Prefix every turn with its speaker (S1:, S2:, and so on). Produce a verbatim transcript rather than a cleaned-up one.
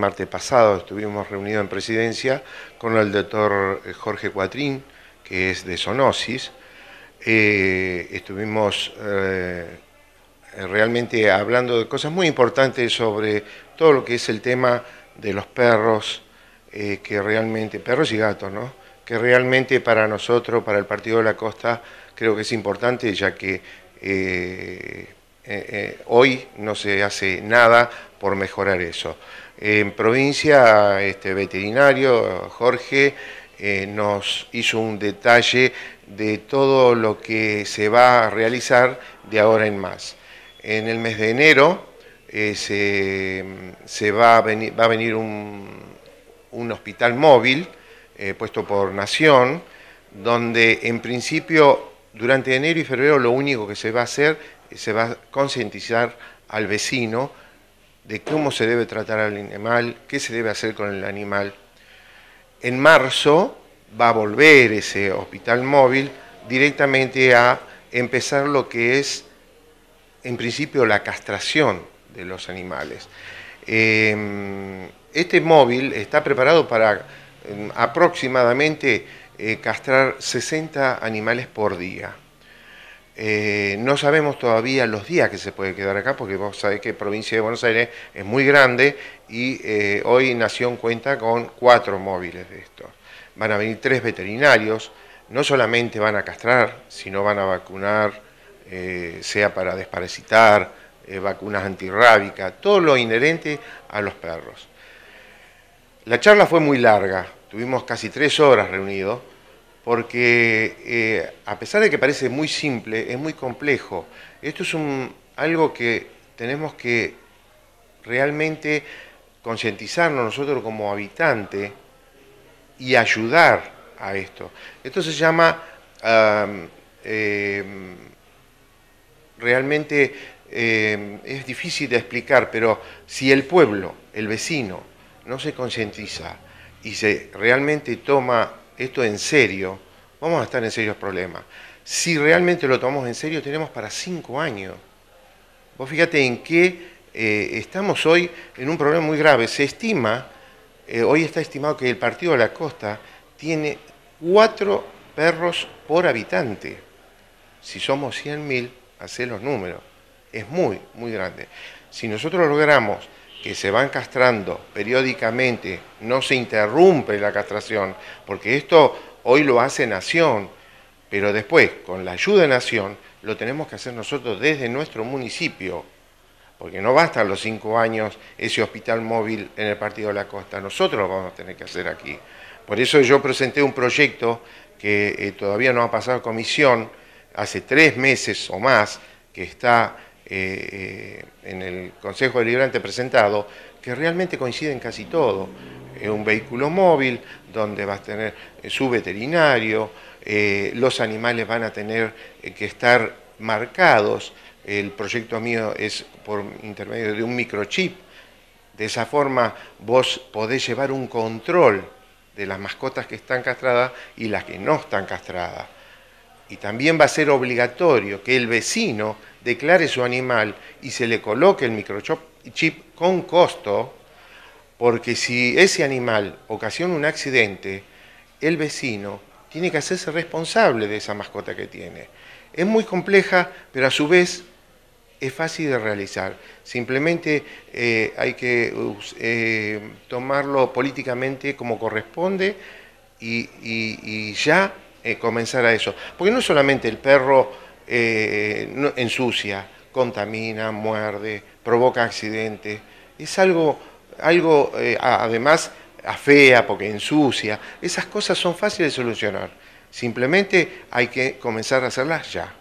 S1: martes pasado estuvimos reunidos en Presidencia con el doctor Jorge Cuatrín, que es de zoonosis. Eh, estuvimos eh, realmente hablando de cosas muy importantes sobre todo lo que es el tema de los perros, eh, que realmente, perros y gatos, ¿no? Que realmente para nosotros, para el Partido de la Costa, creo que es importante, ya que eh, eh, eh, hoy no se hace nada por mejorar eso. En provincia, este veterinario, Jorge, eh, nos hizo un detalle de todo lo que se va a realizar de ahora en más. En el mes de enero eh, se, se va, a venir, va a venir un, un hospital móvil eh, puesto por Nación, donde en principio durante enero y febrero lo único que se va a hacer es se va a concientizar al vecino de cómo se debe tratar al animal, qué se debe hacer con el animal. En marzo va a volver ese hospital móvil directamente a empezar lo que es, en principio, la castración de los animales. Eh, este móvil está preparado para eh, aproximadamente eh, castrar sesenta animales por día. Eh, no sabemos todavía los días que se puede quedar acá, porque vos sabés que provincia de Buenos Aires es muy grande y eh, hoy Nación cuenta con cuatro móviles de estos. Van a venir tres veterinarios, no solamente van a castrar, sino van a vacunar, eh, sea para desparasitar, eh, vacunas antirrábicas, todo lo inherente a los perros. La charla fue muy larga, tuvimos casi tres horas reunidos, porque eh, a pesar de que parece muy simple, es muy complejo. Esto es un, algo que tenemos que realmente concientizarnos nosotros como habitantes y ayudar a esto. Esto se llama, um, eh, realmente eh, es difícil de explicar, pero si el pueblo, el vecino, no se concientiza y se realmente toma esto en serio, vamos a estar en serios problemas. Si realmente lo tomamos en serio, tenemos para cinco años. Vos fíjate en que eh, estamos hoy en un problema muy grave. Se estima, eh, hoy está estimado que el Partido de la Costa tiene cuatro perros por habitante. Si somos cien mil, hacé los números. Es muy, muy grande. Si nosotros logramos que se van castrando periódicamente, no se interrumpe la castración, porque esto hoy lo hace Nación, pero después, con la ayuda de Nación, lo tenemos que hacer nosotros desde nuestro municipio, porque no bastan los cinco años ese hospital móvil en el Partido de la Costa, nosotros lo vamos a tener que hacer aquí. Por eso yo presenté un proyecto que eh, todavía no ha pasado a comisión, hace tres meses o más, que está Eh, eh, en el Consejo Deliberante presentado, que realmente coincide en casi todo. Eh, un vehículo móvil donde va a tener eh, su veterinario, eh, los animales van a tener eh, que estar marcados. El proyecto mío es por intermedio de un microchip. De esa forma vos podés llevar un control de las mascotas que están castradas y las que no están castradas. Y también va a ser obligatorio que el vecino declare su animal y se le coloque el microchip con costo, porque si ese animal ocasiona un accidente, el vecino tiene que hacerse responsable de esa mascota que tiene. Es muy compleja, pero a su vez es fácil de realizar. Simplemente eh, hay que eh, tomarlo políticamente como corresponde y, y, y ya Eh, comenzar a eso. Porque no solamente el perro eh, no, ensucia, contamina, muerde, provoca accidentes, es algo, algo eh, además afea porque ensucia. Esas cosas son fáciles de solucionar. Simplemente hay que comenzar a hacerlas ya.